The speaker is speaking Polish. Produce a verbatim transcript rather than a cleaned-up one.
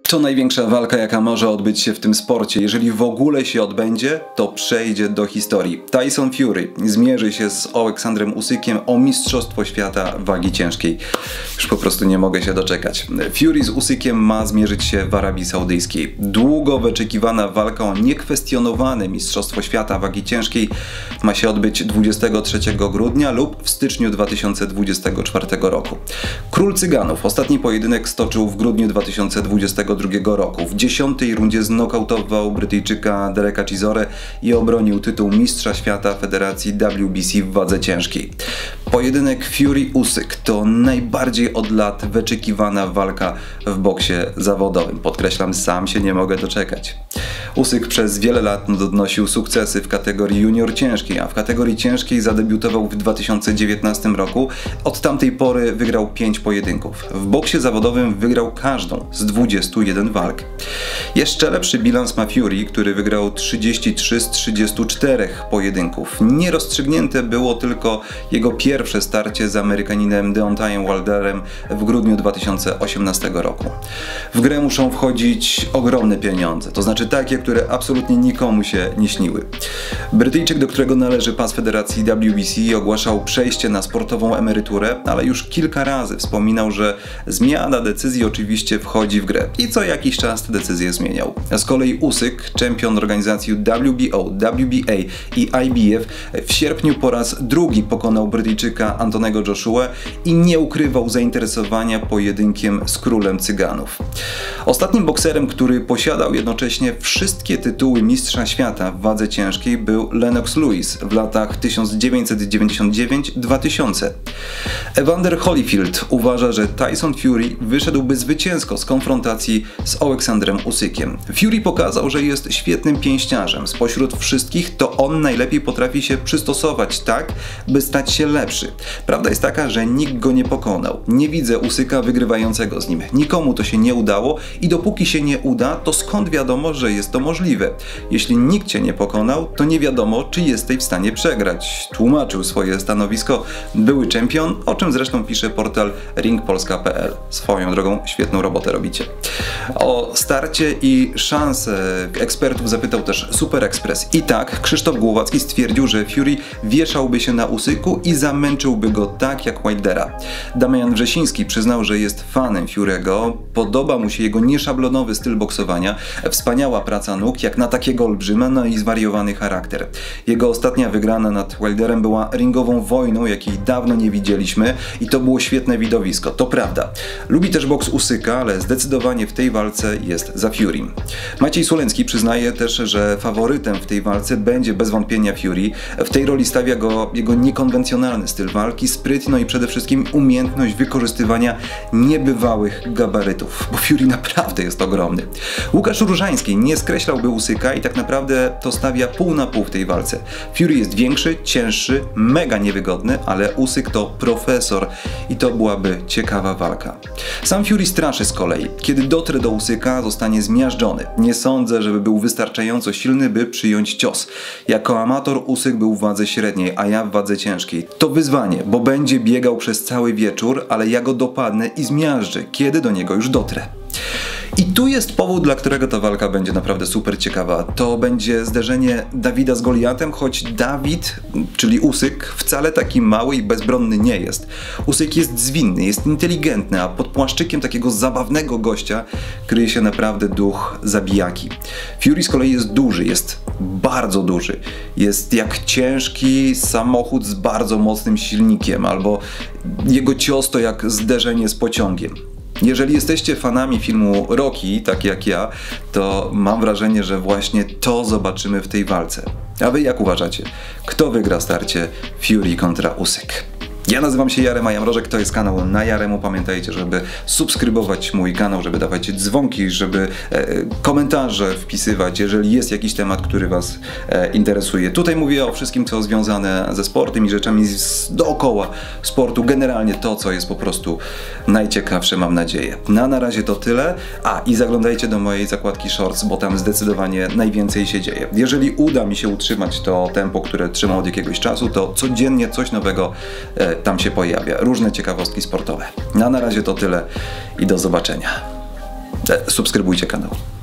To największa walka, jaka może odbyć się w tym sporcie. Jeżeli w ogóle się odbędzie, to przejdzie do historii. Tyson Fury zmierzy się z Aleksandrem Usykiem o mistrzostwo świata wagi ciężkiej. Już po prostu nie mogę się doczekać. Fury z Usykiem ma zmierzyć się w Arabii Saudyjskiej. Długo wyczekiwana walka o niekwestionowane mistrzostwo świata wagi ciężkiej ma się odbyć dwudziestego trzeciego grudnia lub w styczniu dwa tysiące dwudziestego czwartego roku. Król Cyganów ostatni pojedynek stoczył w grudniu dwa tysiące dwudziestego drugiego roku. W dziesiątej rundzie znokautował Brytyjczyka Dereka Chisore i obronił tytuł mistrza świata Federacji W B C w wadze ciężkiej. Pojedynek Fury-Usyk to najbardziej od lat wyczekiwana walka w boksie zawodowym. Podkreślam, sam się nie mogę doczekać. Usyk przez wiele lat odnosił sukcesy w kategorii junior ciężkiej, a w kategorii ciężkiej zadebiutował w dwa tysiące dziewiętnastym roku. Od tamtej pory wygrał pięć pojedynków. W boksie zawodowym wygrał każdą z dwudziestu jeden walk. Jeszcze lepszy bilans ma Fury, który wygrał trzydzieści trzy z trzydziestu czterech pojedynków. Nierozstrzygnięte było tylko jego pierwsze starcie z Amerykaninem Deontayem Wilderem w grudniu dwa tysiące osiemnastego roku. W grę muszą wchodzić ogromne pieniądze, to znaczy takie, które absolutnie nikomu się nie śniły. Brytyjczyk, do którego należy pas Federacji W B C, ogłaszał przejście na sportową emeryturę, ale już kilka razy wspominał, że zmiana decyzji oczywiście wchodzi w grę i co jakiś czas tę decyzję zmieniał. Z kolei Usyk, czempion organizacji W B O, W B A i I B F, w sierpniu po raz drugi pokonał Brytyjczyka Antonego Joshua i nie ukrywał zainteresowania pojedynkiem z królem Cyganów. Ostatnim bokserem, który posiadał jednocześnie wszystkie tytuły mistrza świata w wadze ciężkiej, był Lennox Lewis w latach tysiąc dziewięćset dziewięćdziesiąt dziewięć do dwa tysiąca. Evander Holyfield uważa, że Tyson Fury wyszedłby zwycięsko z konfrontacji z Aleksandrem Usykiem. Fury pokazał, że jest świetnym pięściarzem. Spośród wszystkich to on najlepiej potrafi się przystosować tak, by stać się lepszy. Prawda jest taka, że nikt go nie pokonał. Nie widzę Usyka wygrywającego z nim. Nikomu to się nie udało i dopóki się nie uda, to skąd wiadomo, że jest to możliwe? Jeśli nikt cię nie pokonał, to nie wiadomo, czy jesteś w stanie przegrać. Tłumaczył swoje stanowisko były czempion, o czym zresztą pisze portal ring polska kropka p l. Swoją drogą świetną robotę robicie. O starcie i szanse ekspertów zapytał też Super Express. I tak Krzysztof Głowacki stwierdził, że Fury wieszałby się na Usyku i zamęczyłby go tak jak Wildera. Damian Wrzesiński przyznał, że jest fanem Fury'ego, podoba mu się jego nieszablonowy styl boksowania, wspaniała praca nóg jak na takiego olbrzyma, no i zwariowany charakter. Jego ostatnia wygrana nad Wilderem była ringową wojną, jakiej dawno nie widzieliśmy i to było świetne widowisko, to prawda. Lubi też boks Usyka, ale zdecydowanie w tej walce jest za Fury. Maciej Sulencki przyznaje też, że faworytem w tej walce będzie bez wątpienia Fury. W tej roli stawia go jego niekonwencjonalny styl walki, spryt, no i przede wszystkim umiejętność wykorzystywania niebywałych gabarytów, bo Fury naprawdę jest ogromny. Łukasz Różański nie skreślałby Usyka i tak naprawdę to stawia pół na pół w tej walce. Fury jest większy, cięższy, mega niewygodny, ale Usyk to profesor i to byłaby ciekawa walka. Sam Fury straszy z kolei. Kiedy dotrze do Usyka, zostanie zmiażdżony. Nie sądzę, żeby był wystarczająco silny, by przyjąć cios. Jako amator Usyk był w wadze średniej, a ja w wadze ciężkiej. To wyzwanie, bo będzie biegał przez cały wieczór, ale ja go dopadnę i zmiażdżę, kiedy do niego już dotrę. I tu jest powód, dla którego ta walka będzie naprawdę super ciekawa. To będzie zderzenie Dawida z Goliatem, choć Dawid, czyli Usyk, wcale taki mały i bezbronny nie jest. Usyk jest zwinny, jest inteligentny, a pod płaszczykiem takiego zabawnego gościa kryje się naprawdę duch zabijaki. Fury z kolei jest duży, jest bardzo duży. Jest jak ciężki samochód z bardzo mocnym silnikiem, albo jego cios to jak zderzenie z pociągiem. Jeżeli jesteście fanami filmu Rocky, tak jak ja, to mam wrażenie, że właśnie to zobaczymy w tej walce. A wy jak uważacie? Kto wygra starcie Fury kontra Usyk? Ja nazywam się Jarem, a Jamrożek, to jest kanał Na Jaremu. Pamiętajcie, żeby subskrybować mój kanał, żeby dawać dzwonki, żeby e, komentarze wpisywać, jeżeli jest jakiś temat, który was e, interesuje. Tutaj mówię o wszystkim, co związane ze sportem i rzeczami z, dookoła sportu. Generalnie to, co jest po prostu najciekawsze, mam nadzieję. Na, na razie to tyle. A, i zaglądajcie do mojej zakładki Shorts, bo tam zdecydowanie najwięcej się dzieje. Jeżeli uda mi się utrzymać to tempo, które trzymam od jakiegoś czasu, to codziennie coś nowego e, tam się pojawia. Różne ciekawostki sportowe. A na razie to tyle i do zobaczenia. E, subskrybujcie kanał.